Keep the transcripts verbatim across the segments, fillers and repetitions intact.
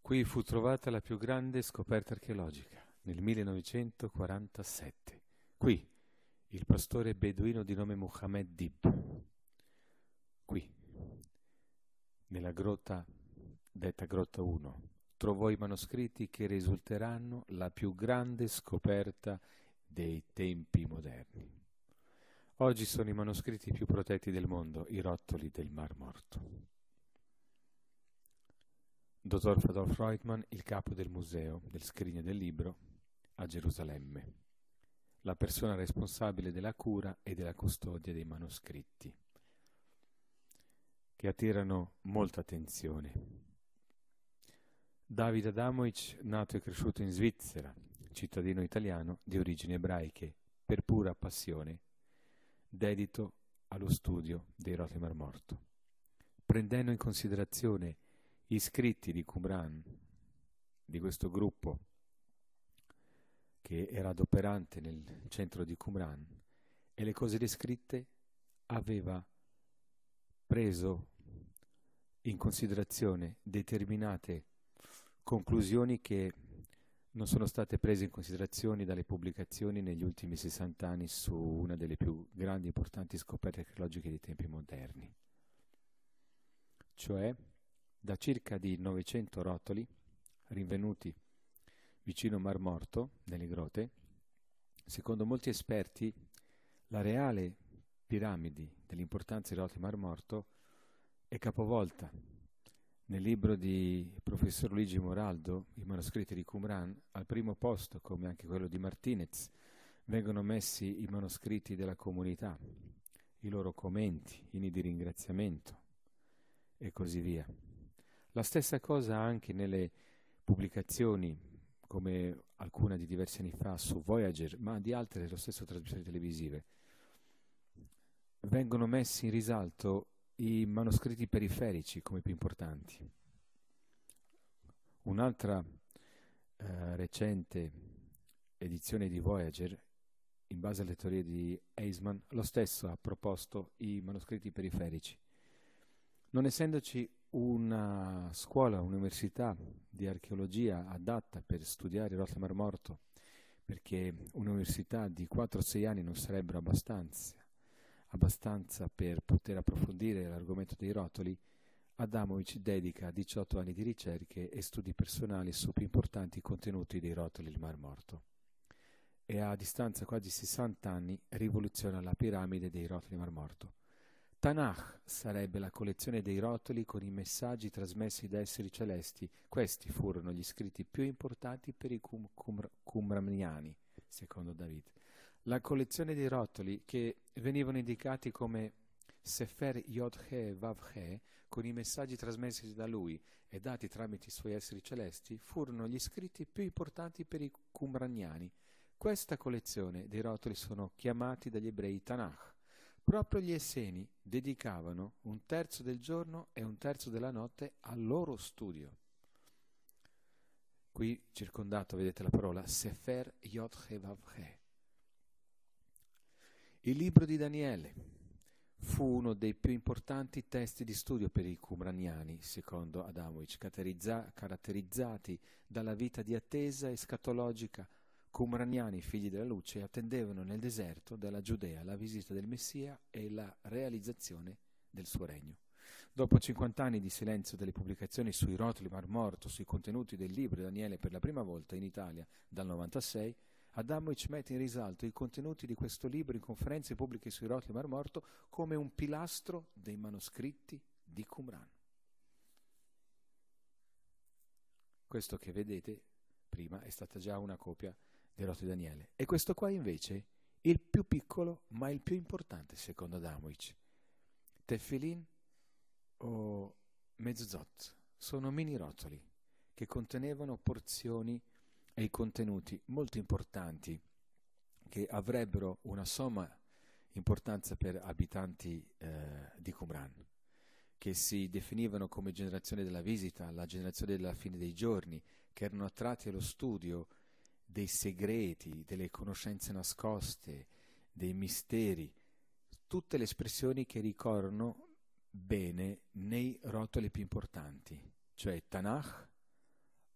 Qui fu trovata la più grande scoperta archeologica, nel millenovecentoquarantasette. Qui, il pastore beduino di nome Muhammad Dib, qui, nella grotta detta Grotta uno, trovò i manoscritti che risulteranno la più grande scoperta dei tempi moderni. Oggi sono i manoscritti più protetti del mondo, i rotoli del Mar Morto. Dottor Adolf Reutemann, il capo del museo del Scrigno del Libro a Gerusalemme, la persona responsabile della cura e della custodia dei manoscritti, che attirano molta attenzione. David Adamovich, nato e cresciuto in Svizzera, cittadino italiano di origini ebraiche, per pura passione, dedito allo studio dei rotoli Mar Morto, prendendo in considerazione gli scritti di Qumran, di questo gruppo che era adoperante nel centro di Qumran, e le cose descritte, aveva preso in considerazione determinate conclusioni che non sono state prese in considerazione dalle pubblicazioni negli ultimi sessanta anni su una delle più grandi e importanti scoperte archeologiche dei tempi moderni. Cioè, da circa di novecento rotoli rinvenuti vicino Mar Morto, nelle grotte, secondo molti esperti, la reale piramide dell'importanza dei rotoli Mar Morto è capovolta. Nel libro di professor Luigi Moraldo, i manoscritti di Qumran, al primo posto, come anche quello di Martinez, vengono messi i manoscritti della comunità, i loro commenti, inni di ringraziamento e così via. La stessa cosa anche nelle pubblicazioni, come alcuna di diversi anni fa su Voyager, ma di altre dello stesso trasmissioni televisive. Vengono messi in risalto i manoscritti periferici come più importanti. Un'altra eh, recente edizione di Voyager, in base alle teorie di Eisman, lo stesso ha proposto i manoscritti periferici. Non essendoci una scuola, un'università di archeologia adatta per studiare il rotolo Mar Morto, perché un'università di quattro o sei anni non sarebbero abbastanza, abbastanza per poter approfondire l'argomento dei rotoli, Adamovich dedica diciotto anni di ricerche e studi personali su più importanti contenuti dei rotoli del Mar Morto. E a distanza quasi sessanta anni rivoluziona la piramide dei rotoli Mar Morto. Tanakh sarebbe la collezione dei rotoli con i messaggi trasmessi da esseri celesti. Questi furono gli scritti più importanti per i cum- cum- qumraniani, secondo David. La collezione dei rotoli, che venivano indicati come Sefer Yod-He Vav-He, con i messaggi trasmessi da lui e dati tramite i suoi esseri celesti, furono gli scritti più importanti per i qumraniani. Questa collezione dei rotoli sono chiamati dagli ebrei Tanakh. Proprio gli esseni dedicavano un terzo del giorno e un terzo della notte al loro studio. Qui circondato, vedete la parola Sefer Yod-He Vav-He. Il libro di Daniele fu uno dei più importanti testi di studio per i qumraniani, secondo Adamovich, caratterizza- caratterizzati dalla vita di attesa e scatologica. Qumraniani, figli della luce, attendevano nel deserto della Giudea la visita del Messia e la realizzazione del suo regno. Dopo cinquanta anni di silenzio delle pubblicazioni sui rotoli Mar Morto, sui contenuti del libro di Daniele per la prima volta in Italia dal novantasei, Adamovich mette in risalto i contenuti di questo libro in conferenze pubbliche sui rotoli Mar Morto come un pilastro dei manoscritti di Qumran. Questo che vedete prima è stata già una copia dei rotoli di Daniele. E questo qua invece il più piccolo ma il più importante secondo Adamovich. Tefillin o Mezuzot sono mini rotoli che contenevano porzioni e contenuti molto importanti che avrebbero una somma importanza per abitanti eh, di Qumran, che si definivano come generazione della visita, la generazione della fine dei giorni, che erano attratti allo studio dei segreti, delle conoscenze nascoste, dei misteri, tutte le espressioni che ricorrono bene nei rotoli più importanti, cioè Tanakh,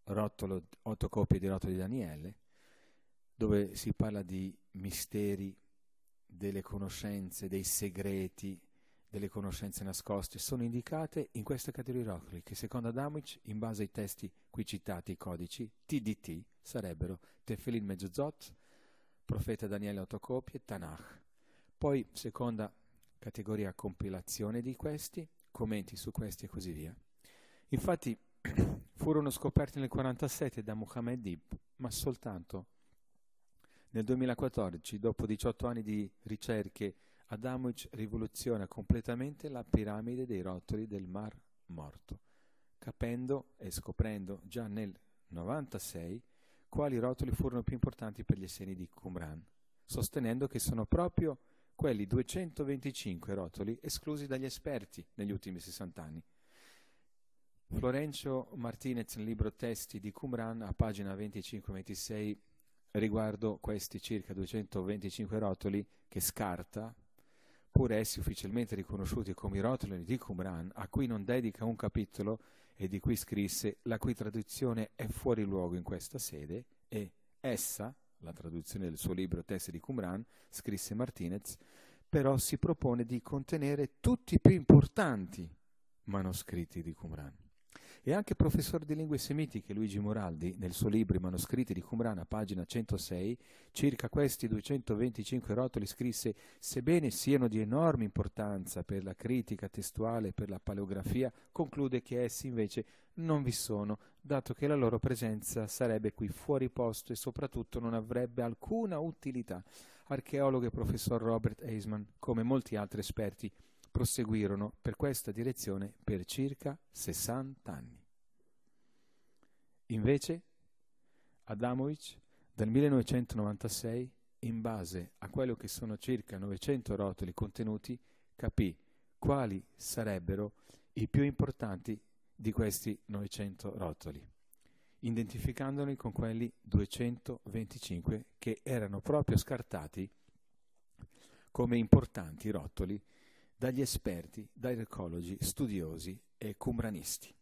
rotolo, otto copie di rotolo di Daniele, dove si parla di misteri, delle conoscenze, dei segreti, delle conoscenze nascoste, sono indicate in questa categoria di rotoli, che secondo Adamowicz, in base ai testi qui citati, i codici, T D T, sarebbero Tefillin Mezuzot, Profeta Daniele otto copie, Tanakh. Poi, seconda categoria, compilazione di questi, commenti su questi e così via. Infatti, furono scoperti nel quarantasette da Muhammad Dib, ma soltanto nel duemilaquattordici, dopo diciotto anni di ricerche, Adamowicz rivoluziona completamente la piramide dei rotoli del Mar Morto, capendo e scoprendo già nel novantasei quali rotoli furono più importanti per gli esseni di Qumran, sostenendo che sono proprio quelli duecentoventicinque rotoli esclusi dagli esperti negli ultimi sessanta anni. Florencio Martinez, nel libro Testi di Qumran, a pagina venticinque ventisei, riguardo questi circa duecentoventicinque rotoli che scarta, pur essi ufficialmente riconosciuti come i rotoli di Qumran, a cui non dedica un capitolo e di cui scrisse la cui traduzione è fuori luogo in questa sede, e essa, la traduzione del suo libro Testi di Qumran, scrisse Martinez, però si propone di contenere tutti i più importanti manoscritti di Qumran. E anche il professore di lingue semitiche Luigi Moraldi, nel suo libro I manoscritti di Qumran, a pagina centosei, circa questi duecentoventicinque rotoli scrisse: sebbene siano di enorme importanza per la critica testuale e per la paleografia, conclude che essi invece non vi sono, dato che la loro presenza sarebbe qui fuori posto e soprattutto non avrebbe alcuna utilità. Archeologo e professor Robert Eisman, come molti altri esperti, proseguirono per questa direzione per circa sessanta anni. Invece, Adamowicz, dal millenovecentonovantasei, in base a quello che sono circa novecento rotoli contenuti, capì quali sarebbero i più importanti di questi novecento rotoli, identificandoli con quelli duecentoventicinque che erano proprio scartati come importanti rotoli dagli esperti, dai archeologi, studiosi e qumranisti.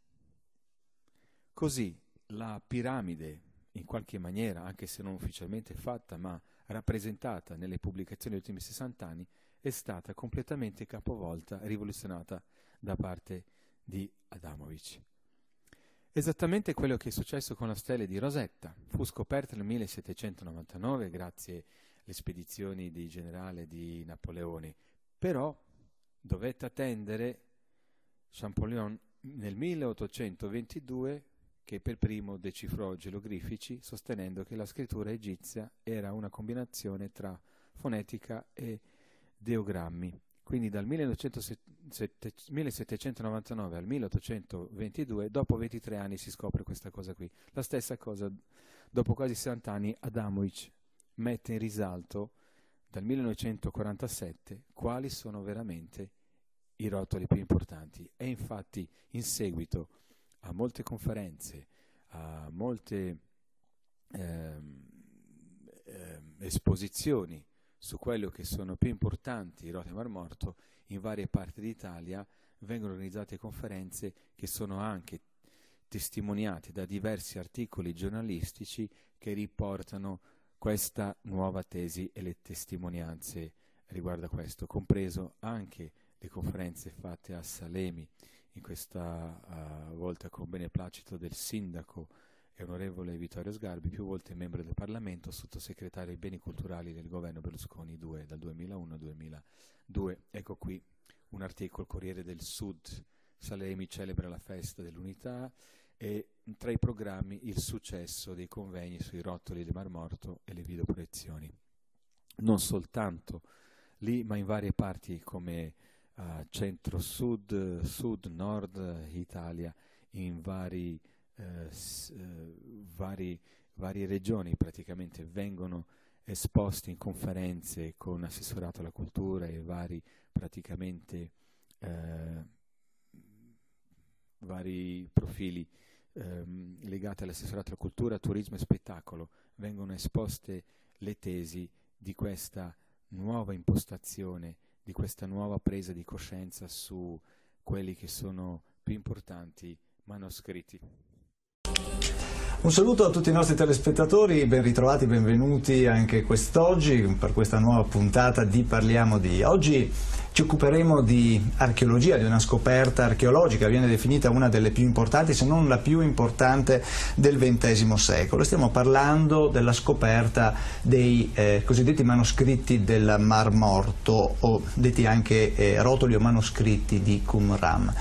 Così la piramide, in qualche maniera, anche se non ufficialmente fatta, ma rappresentata nelle pubblicazioni degli ultimi sessanta anni, è stata completamente capovolta, rivoluzionata da parte di Adamowicz. Esattamente quello che è successo con la stella di Rosetta. Fu scoperta nel millesettecentonovantanove grazie alle spedizioni di generale di Napoleone, però dovette attendere Champollion nel milleottocentoventidue, che per primo decifrò geroglifici, sostenendo che la scrittura egizia era una combinazione tra fonetica e ideogrammi. Quindi dal millesettecentonovantanove al milleottocentoventidue, dopo ventitré anni si scopre questa cosa qui. La stessa cosa, dopo quasi sessanta anni, Adamowicz mette in risalto dal millenovecentoquarantasette quali sono veramente i rotoli più importanti. E infatti in seguito a molte conferenze, a molte ehm, ehm, esposizioni su quello che sono più importanti i rotoli del Mar Morto, in varie parti d'Italia vengono organizzate conferenze che sono anche testimoniate da diversi articoli giornalistici che riportano questa nuova tesi e le testimonianze riguardo a questo, compreso anche le conferenze fatte a Salemi, in questa uh, volta con beneplacito del sindaco e onorevole Vittorio Sgarbi, più volte membro del Parlamento, sottosegretario ai beni culturali del governo Berlusconi due, dal duemilauno al duemiladue. Ecco qui un articolo, Corriere del Sud, Salemi celebra la festa dell'unità, e tra i programmi il successo dei convegni sui rotoli del Mar Morto e le videoproiezioni. Non soltanto lì, ma in varie parti come uh, centro-sud, sud-nord Italia, in vari, uh, s- uh, vari, varie regioni praticamente vengono esposti in conferenze con assessorato alla cultura e vari praticamente uh, vari profili ehm, legati all'assessorato alla cultura, turismo e spettacolo. Vengono esposte le tesi di questa nuova impostazione, di questa nuova presa di coscienza su quelli che sono più importanti manoscritti. Un saluto a tutti i nostri telespettatori, ben ritrovati, benvenuti anche quest'oggi per questa nuova puntata di Parliamo di. Oggi ci occuperemo di archeologia, di una scoperta archeologica, viene definita una delle più importanti, se non la più importante del ventesimo secolo. Stiamo parlando della scoperta dei eh, cosiddetti manoscritti del Mar Morto, o detti anche eh, rotoli o manoscritti di Qumran.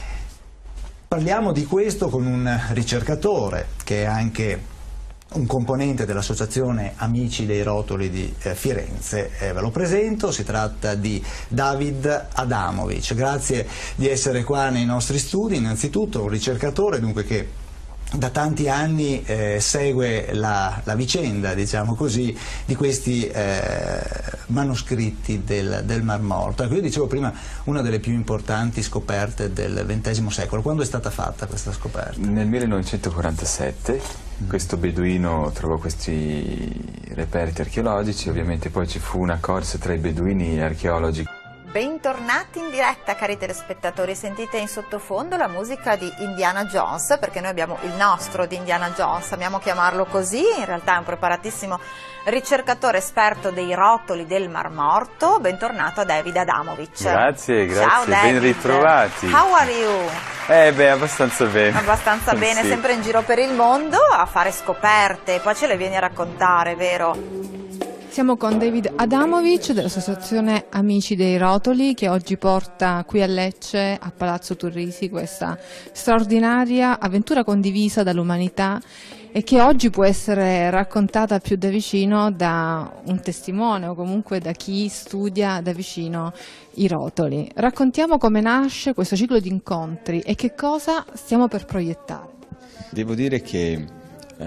Parliamo di questo con un ricercatore che è anche un componente dell'associazione Amici dei Rotoli di eh, Firenze. Eh, ve lo presento, si tratta di David Adamovic. Grazie di essere qua nei nostri studi. Innanzitutto un ricercatore dunque che da tanti anni eh, segue la, la vicenda, diciamo così, di questi eh, manoscritti del, del Mar Morto. Ecco, io dicevo prima, una delle più importanti scoperte del ventesimo secolo. Quando è stata fatta questa scoperta? Nel millenovecentoquarantasette mm. questo beduino trovò questi reperti archeologici, ovviamente poi ci fu una corsa tra i beduini e archeologi. Bentornati in diretta, cari telespettatori. Sentite in sottofondo la musica di Indiana Jones, perché noi abbiamo il nostro di Indiana Jones, amiamo chiamarlo così. In realtà è un preparatissimo ricercatore esperto dei rotoli del Mar Morto. Bentornato a David Adamovic. Grazie, grazie, ciao David. Ben ritrovati. How are you? Eh beh, abbastanza bene. Abbastanza bene, sì. Sempre in giro per il mondo a fare scoperte, poi ce le vieni a raccontare, vero? Siamo con David Adamovic dell'associazione Amici dei Rotoli, che oggi porta qui a Lecce, a Palazzo Turrisi, questa straordinaria avventura condivisa dall'umanità e che oggi può essere raccontata più da vicino da un testimone o comunque da chi studia da vicino i rotoli. Raccontiamo come nasce questo ciclo di incontri e che cosa stiamo per proiettare. Devo dire che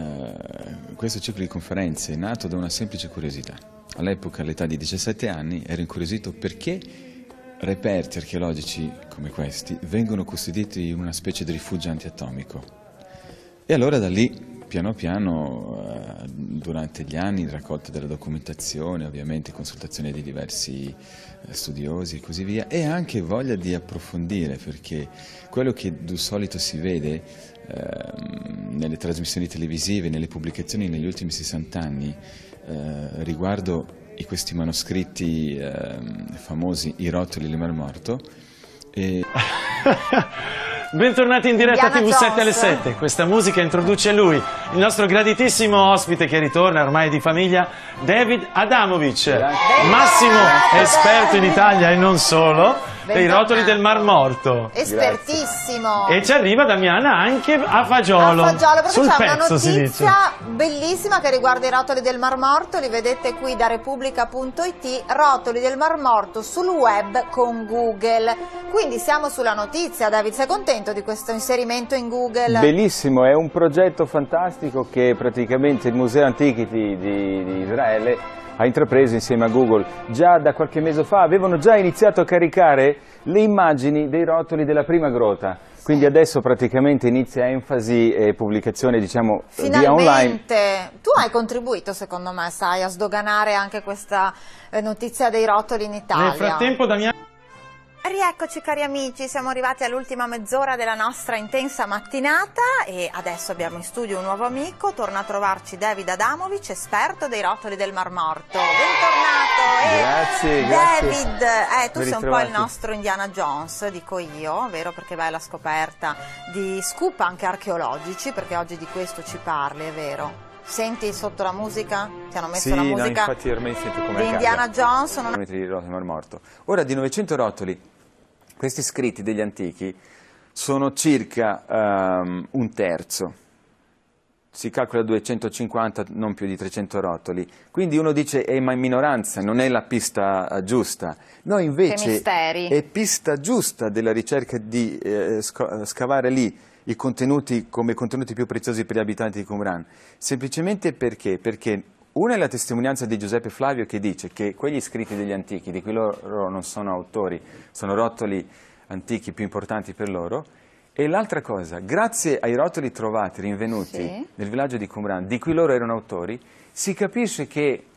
Uh, questo ciclo di conferenze è nato da una semplice curiosità. All'epoca, all'età di diciassette anni, ero incuriosito perché reperti archeologici come questi vengono custoditi in una specie di rifugio antiatomico. E allora da lì, piano piano, uh, durante gli anni, raccolta della documentazione, ovviamente consultazione di diversi uh, studiosi e così via, e anche voglia di approfondire, perché quello che di solito si vede nelle trasmissioni televisive, nelle pubblicazioni negli ultimi sessanta anni eh, riguardo i, questi manoscritti eh, famosi, i rotoli del Mar Morto. E... Bentornati in diretta Indiana T V sette Jones. alle sette, questa musica introduce lui, il nostro graditissimo ospite che ritorna ormai di famiglia, David Adamovic, David. massimo David. esperto in Italia e non solo dei rotoli del Mar Morto. Espertissimo. E ci arriva Damiana anche a fagiolo, A fagiolo, perché sul c'è una pezzo si dice. notizia bellissima che riguarda i rotoli del Mar Morto, li vedete qui da Repubblica punto it, rotoli del Mar Morto sul web con Google. Quindi siamo sulla notizia, David, sei contento di questo inserimento in Google? Bellissimo, è un progetto fantastico che praticamente il Museo Antichity di, di Israele ha intrapreso insieme a Google. Già da qualche mese fa avevano già iniziato a caricare le immagini dei rotoli della prima grotta, quindi adesso praticamente inizia enfasi e pubblicazione, diciamo, via online. Finalmente, tu hai contribuito secondo me, sai, a sdoganare anche questa eh, notizia dei rotoli in Italia. Nel frattempo Damiana... Rieccoci cari amici, siamo arrivati all'ultima mezz'ora della nostra intensa mattinata e adesso abbiamo in studio un nuovo amico, torna a trovarci David Adamovic, esperto dei rotoli del Mar Morto. Bentornato! Grazie, e grazie. David, eh, tu Ben sei un po' ritrovati. il nostro Indiana Jones, dico io, vero? Perché vai alla scoperta di scoop anche archeologici, perché oggi di questo ci parli, è vero? Senti sotto la musica? Ti hanno messo Sì, la no, musica infatti ormai sento come di a Indiana casa. Jones? Non... Di rotoli del Mar Morto. Ora, di novecento rotoli, questi scritti degli antichi sono circa um, un terzo, si calcola duecentocinquanta, non più di trecento rotoli, quindi uno dice è ma in minoranza, non è la pista uh, giusta. No, invece è pista giusta della ricerca di eh, sc scavare lì i contenuti come contenuti più preziosi per gli abitanti di Qumran, semplicemente perché? Perché una è la testimonianza di Giuseppe Flavio che dice che quegli scritti degli antichi, di cui loro non sono autori, sono rotoli antichi più importanti per loro, e l'altra cosa, grazie ai rotoli trovati, rinvenuti sì. nel villaggio di Qumran, di cui loro erano autori, si capisce che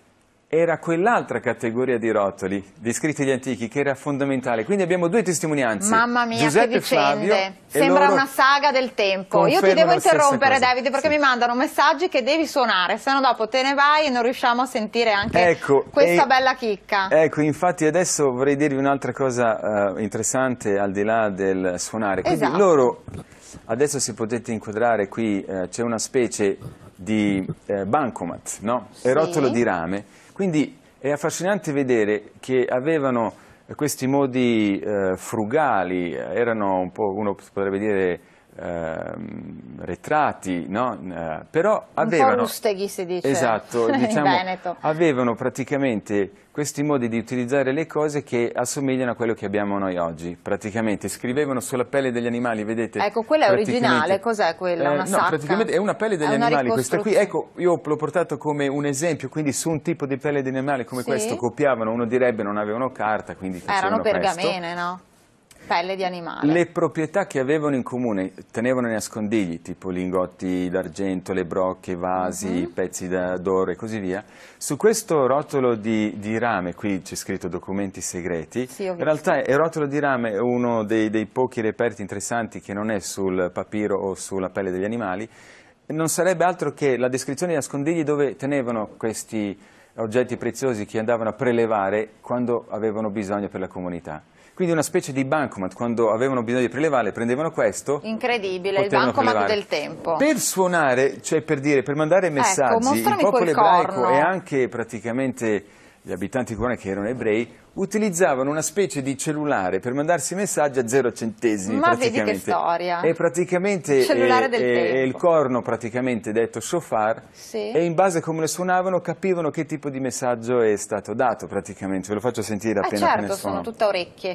era quell'altra categoria di rotoli, di scritti degli antichi, che era fondamentale. Quindi abbiamo due testimonianze. Mamma mia, Giuseppe che vicende. Flavio, Sembra una saga del tempo. Io ti devo interrompere, David, perché sì. mi mandano messaggi che devi suonare, se no dopo te ne vai e non riusciamo a sentire anche ecco, questa e, bella chicca. Ecco, infatti adesso vorrei dirvi un'altra cosa uh, interessante al di là del suonare. Quindi esatto. loro, adesso se potete inquadrare qui, uh, c'è una specie di uh, bancomat, no? È rotolo sì. di rame. Quindi è affascinante vedere che avevano questi modi eh, frugali, erano un po', uno potrebbe dire, eh, retratti, no? Eh, però avevano... Un po' rusteghi si dice, esatto, in diciamo, Veneto. avevano praticamente questi modi di utilizzare le cose che assomigliano a quello che abbiamo noi oggi. Praticamente scrivevano sulla pelle degli animali, vedete? Ecco, quella è originale, cos'è quella? Eh, una no, sacca? praticamente è una pelle degli è una animali, questa qui, ecco, io l'ho portato come un esempio, quindi su un tipo di pelle di animale come sì? questo copiavano, uno direbbe non avevano carta, quindi facevano erano pergamene, questo. no? Pelle di animale. Le proprietà che avevano in comune tenevano nei nascondigli, tipo lingotti d'argento, le brocche, vasi, uh-huh. pezzi d'oro e così via. Su questo rotolo di, di rame, qui c'è scritto documenti segreti, sì, in realtà il rotolo di rame è uno dei, dei pochi reperti interessanti che non è sul papiro o sulla pelle degli animali, non sarebbe altro che la descrizione dei nascondigli dove tenevano questi oggetti preziosi che andavano a prelevare quando avevano bisogno per la comunità. Quindi una specie di bancomat, quando avevano bisogno di prelevare, prendevano questo. Incredibile, il bancomat prelevare. del tempo. Per suonare, cioè per dire, per mandare messaggi, ecco, il popolo ebraico corno. e anche praticamente gli abitanti comuni che erano ebrei, utilizzavano una specie di cellulare per mandarsi messaggi a zero centesimi. Ma praticamente. vedi che storia. E praticamente il cellulare è, del è, tempo. è il corno praticamente detto shofar, sì. e in base a come lo suonavano capivano che tipo di messaggio è stato dato praticamente. Ve lo faccio sentire appena eh certo, appena suono. sono tutte orecchie.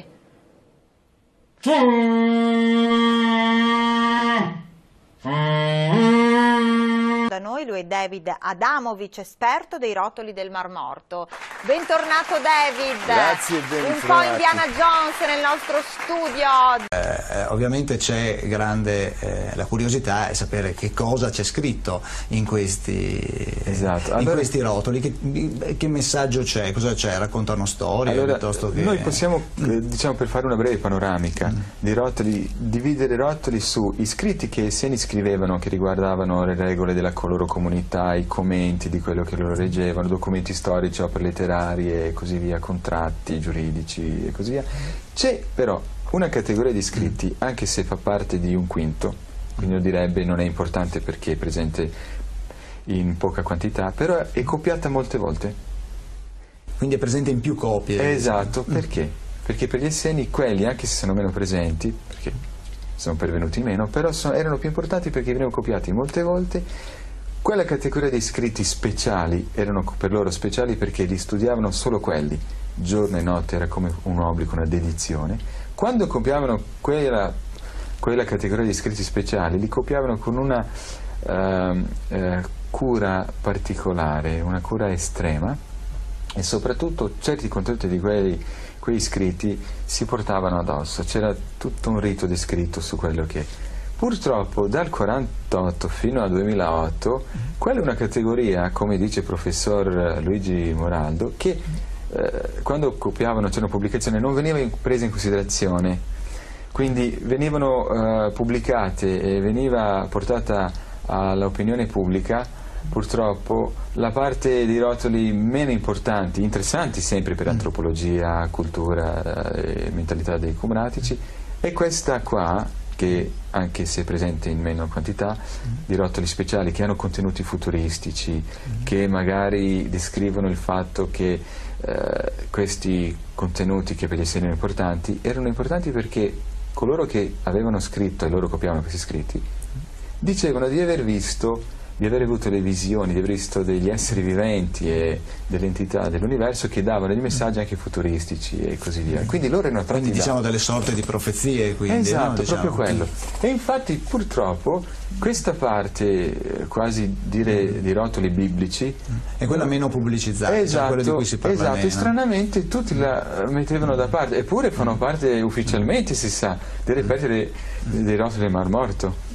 Da noi lui è David Adamovic, esperto dei rotoli del Mar Morto. Bentornato David. Grazie, ben Un trovati. po' Indiana Jones nel nostro studio. Eh, eh, ovviamente c'è grande eh, la curiosità è sapere che cosa c'è scritto in questi, esatto. in allora, questi rotoli, che, che messaggio c'è, cosa c'è, raccontano storie allora, piuttosto che... Noi possiamo, mm. eh, diciamo per fare una breve panoramica mm. di rotoli, dividere i rotoli su i scritti che i Esseni scrivevano che riguardavano le regole della loro comunità, i commenti di quello che loro leggevano, documenti storici, opere letterarie e così via, contratti giuridici e così via. C'è però una categoria di scritti, anche se fa parte di un quinto, quindi uno direbbe non è importante perché è presente in poca quantità, però è copiata molte volte. Quindi è presente in più copie. Esatto, perché? Perché per gli Esseni quelli, anche se sono meno presenti, perché sono pervenuti meno, però sono, erano più importanti perché venivano copiati molte volte. Quella categoria di scritti speciali erano per loro speciali perché li studiavano solo quelli, giorno e notte, era come un obbligo, una dedizione. Quando copiavano quella, quella categoria di scritti speciali, li copiavano con una uh, uh, cura particolare, una cura estrema, e soprattutto certi contenuti di quei, quei scritti si portavano addosso, c'era tutto un rito descritto su quello che... Purtroppo dal quarantotto fino al duemilaotto, quella è una categoria, come dice il professor Luigi Moraldo, che eh, quando copiavano, c'era una pubblicazione, non veniva in, presa in considerazione, quindi venivano eh, pubblicate e veniva portata all'opinione pubblica, purtroppo, la parte di rotoli meno importanti, interessanti sempre per antropologia, cultura e mentalità dei comunatici, e questa qua, che anche se presente in meno quantità, di rotoli speciali che hanno contenuti futuristici, che magari descrivono il fatto che eh, questi contenuti che per gli esseri erano importanti, erano importanti perché coloro che avevano scritto e loro copiavano questi scritti dicevano di aver visto, di aver avuto le visioni, di aver visto degli esseri viventi e delle entità dell'universo che davano dei messaggi anche futuristici e così via. Quindi loro erano attratti quindi diciamo da... delle sorte di profezie, quindi, esatto, no? Diciamo. proprio quello. E infatti purtroppo questa parte, quasi dire di rotoli biblici, è quella meno pubblicizzata, esatto, cioè quella di cui si parla esatto, meno. E stranamente tutti la mettevano da parte, eppure fanno parte ufficialmente, si sa, dei reperti dei, dei rotoli del Mar Morto.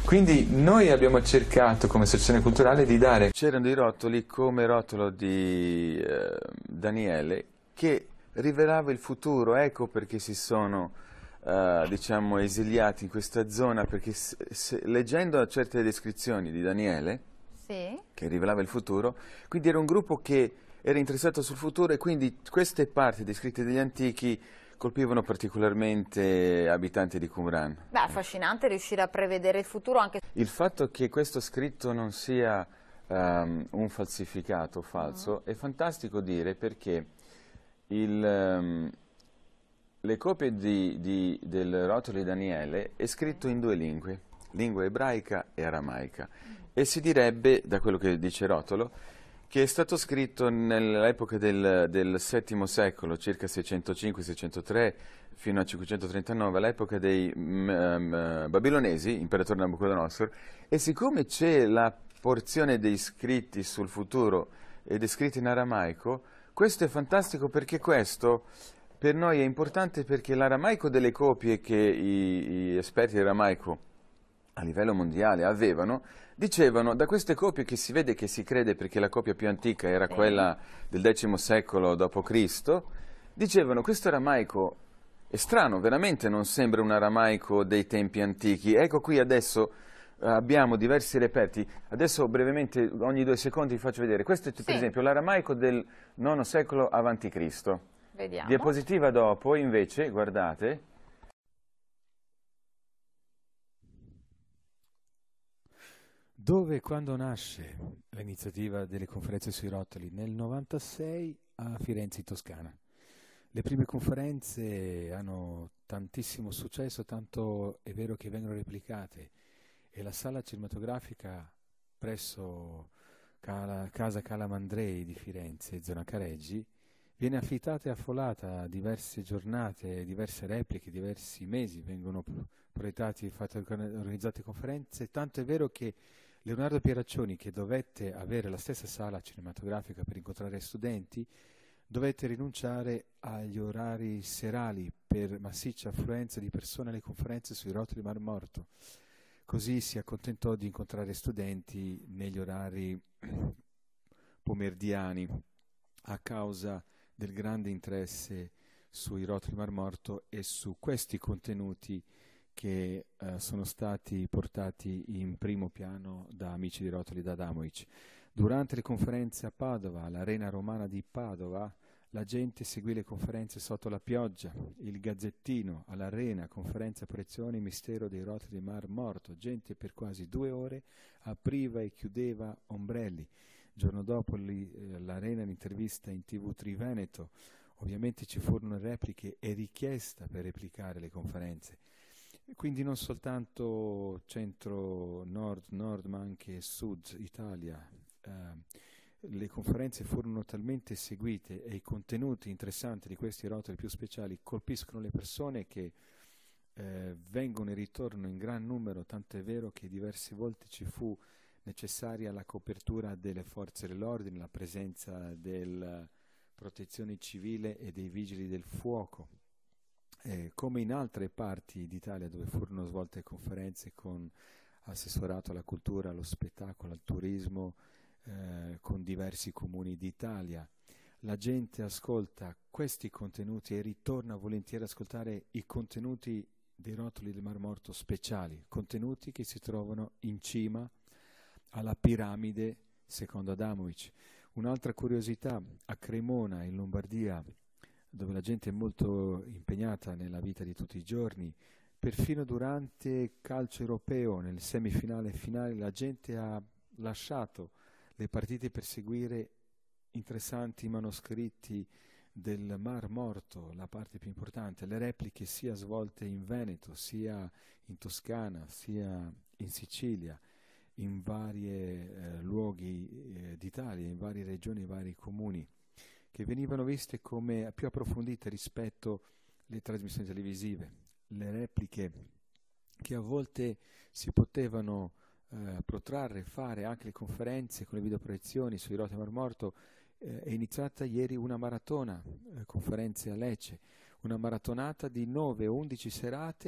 Quindi noi abbiamo cercato come associazione culturale di dare, c'erano dei rotoli come rotolo di eh, Daniele che rivelava il futuro, ecco perché si sono eh, diciamo esiliati in questa zona, perché se, se, leggendo certe descrizioni di Daniele, sì, che rivelava il futuro, quindi era un gruppo che era interessato sul futuro e quindi queste parti descritte dagli antichi colpivano particolarmente abitanti di Qumran. Beh, affascinante riuscire a prevedere il futuro anche... Il fatto che questo scritto non sia um, un falsificato falso mm. è fantastico dire perché il, um, le copie di, di, del rotolo di Daniele è scritto in due lingue, lingua ebraica e aramaica, mm. e si direbbe, da quello che dice Rotolo, che è stato scritto nell'epoca del, del settimo secolo, circa seicentocinque seicentotre, fino a cinquecentotrentanove, all'epoca dei um, babilonesi, imperatore Nabucodonosor, e siccome c'è la porzione dei scritti sul futuro e descritti in aramaico, questo è fantastico perché questo per noi è importante perché l'aramaico delle copie che i, i esperti di aramaico a livello mondiale avevano, dicevano, da queste copie che si vede che si crede perché la copia più antica era quella del decimo secolo dopo Cristo, dicevano questo aramaico è strano, veramente non sembra un aramaico dei tempi antichi. Ecco qui adesso uh, abbiamo diversi reperti, adesso brevemente ogni due secondi vi faccio vedere, questo è sì. per esempio l'aramaico del nono secolo avanti Cristo. Vediamo. Diapositiva dopo invece, guardate, dove e quando nasce l'iniziativa delle conferenze sui rotoli? Nel novantasei a Firenze, in Toscana. Le prime conferenze hanno tantissimo successo, tanto è vero che vengono replicate e la sala cinematografica presso Cala, Casa Calamandrei di Firenze, zona Careggi, viene affittata e affollata diverse giornate, diverse repliche, diversi mesi, vengono proiettati, fatte, organizzate conferenze, tanto è vero che Leonardo Pieraccioni, che dovette avere la stessa sala cinematografica per incontrare studenti, dovette rinunciare agli orari serali per massiccia affluenza di persone alle conferenze sui rotoli Mar Morto. Così si accontentò di incontrare studenti negli orari pomeridiani a causa del grande interesse sui rotoli Mar Morto e su questi contenuti che eh, sono stati portati in primo piano da Amici di Rotoli da Adamovic. Durante le conferenze a Padova, all'Arena Romana di Padova, la gente seguì le conferenze sotto la pioggia, il Gazzettino, all'Arena, conferenza proiezione Mistero dei Rotoli Mar Morto, gente per quasi due ore apriva e chiudeva ombrelli. Il giorno dopo eh, l'Arena, l'intervista in tivù Triveneto, ovviamente ci furono repliche e richiesta per replicare le conferenze. Quindi non soltanto centro-nord-nord, ma anche sud Italia. Eh, le conferenze furono talmente seguite e i contenuti interessanti di questi rotoli più speciali colpiscono le persone che eh, vengono e ritornano in gran numero, tanto è vero che diverse volte ci fu necessaria la copertura delle forze dell'ordine, la presenza della protezione civile e dei vigili del fuoco. Eh, come in altre parti d'Italia dove furono svolte conferenze con assessorato alla cultura, allo spettacolo, al turismo, eh, con diversi comuni d'Italia, la gente ascolta questi contenuti e ritorna volentieri ad ascoltare i contenuti dei rotoli del Mar Morto speciali, contenuti che si trovano in cima alla piramide secondo Adamovic. Un'altra curiosità, a Cremona in Lombardia, dove la gente è molto impegnata nella vita di tutti i giorni, perfino durante calcio europeo, nel semifinale e finale, la gente ha lasciato le partite per seguire interessanti manoscritti del Mar Morto, la parte più importante, le repliche sia svolte in Veneto, sia in Toscana, sia in Sicilia, in vari eh, luoghi eh, d'Italia, in varie regioni, in vari comuni, che venivano viste come più approfondite rispetto alle trasmissioni televisive, le repliche che a volte si potevano eh, protrarre, fare anche le conferenze con le videoproiezioni sui rotoli Mar Morto. Eh, è iniziata ieri una maratona, eh, conferenze a Lecce, una maratonata di nove o undici serate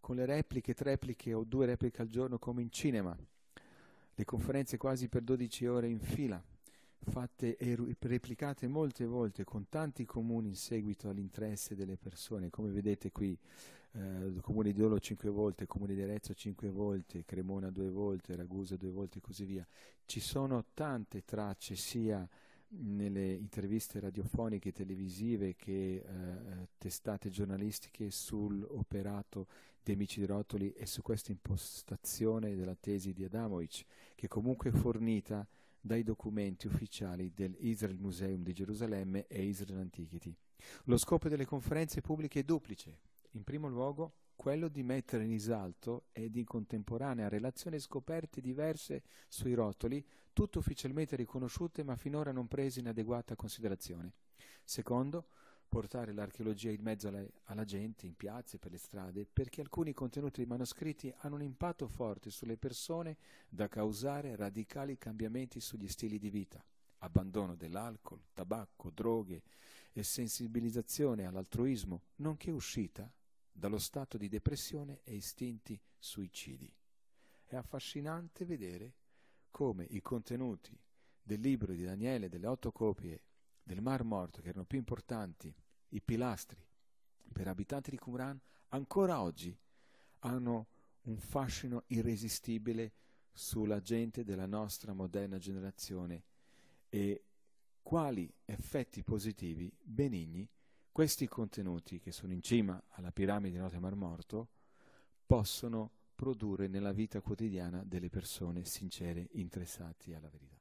con le repliche, trepliche o due repliche al giorno come in cinema, le conferenze quasi per dodici ore in fila, fatte e replicate molte volte con tanti comuni in seguito all'interesse delle persone, come vedete qui, eh, Comune di Dolo cinque volte, Comune di Arezzo cinque volte, Cremona due volte, Ragusa due volte e così via. Ci sono tante tracce sia nelle interviste radiofoniche e televisive che eh, testate giornalistiche sull'operato di Amici dei Rotoli e su questa impostazione della tesi di Adamovich, che comunque è fornita dai documenti ufficiali dell'Israel Museum di Gerusalemme e Israel Antiquity. Lo scopo delle conferenze pubbliche è duplice. In primo luogo, quello di mettere in risalto ed in contemporanea relazioni e scoperte diverse sui rotoli, tutte ufficialmente riconosciute ma finora non prese in adeguata considerazione. Secondo, portare l'archeologia in mezzo alla, alla gente, in piazze, per le strade, perché alcuni contenuti dei manoscritti hanno un impatto forte sulle persone da causare radicali cambiamenti sugli stili di vita, abbandono dell'alcol, tabacco, droghe e sensibilizzazione all'altruismo, nonché uscita dallo stato di depressione e istinti suicidi. È affascinante vedere come i contenuti del libro di Daniele, delle otto copie del Mar Morto, che erano più importanti, i pilastri per abitanti di Qumran, ancora oggi hanno un fascino irresistibile sulla gente della nostra moderna generazione e quali effetti positivi, benigni, questi contenuti, che sono in cima alla piramide di Notte Mar Morto, possono produrre nella vita quotidiana delle persone sincere, interessate alla verità.